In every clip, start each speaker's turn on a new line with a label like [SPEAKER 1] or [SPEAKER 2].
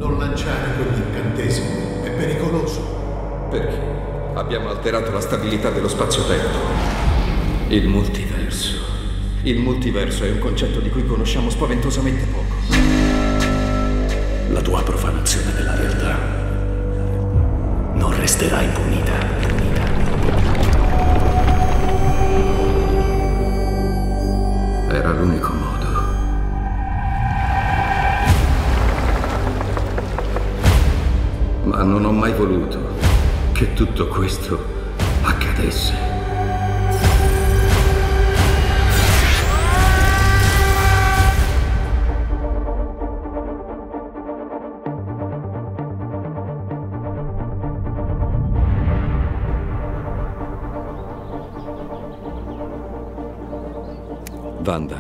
[SPEAKER 1] Non lanciare quegli incantesimi, è pericoloso.
[SPEAKER 2] Perché? Abbiamo alterato la stabilità dello spazio-tempo. Il multiverso. Il multiverso è un concetto di cui conosciamo spaventosamente poco.
[SPEAKER 3] La tua profanazione della realtà non resterà impunita.
[SPEAKER 2] Era l'unico modo. Ma non ho mai voluto che tutto questo accadesse. Wanda.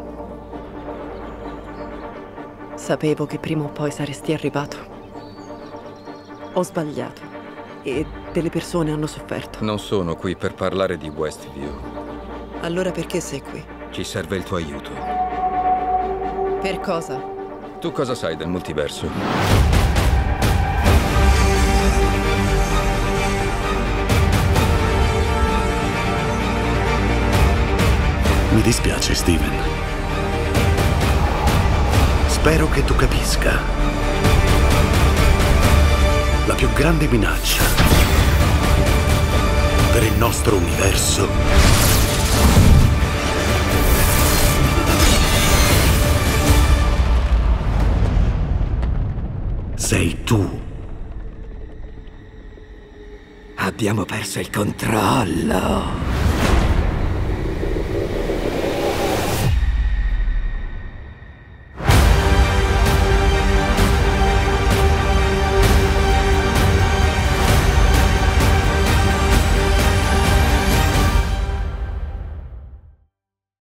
[SPEAKER 4] Sapevo che prima o poi saresti arrivato. Ho sbagliato e delle persone hanno sofferto.
[SPEAKER 2] Non sono qui per parlare di Westview.
[SPEAKER 4] Allora perché sei qui?
[SPEAKER 2] Ci serve il tuo aiuto.
[SPEAKER 4] Per cosa?
[SPEAKER 2] Tu cosa sai del multiverso?
[SPEAKER 3] Mi dispiace, Steven. Spero che tu capisca. La più grande minaccia per il nostro universo sei tu.
[SPEAKER 2] Abbiamo perso il controllo.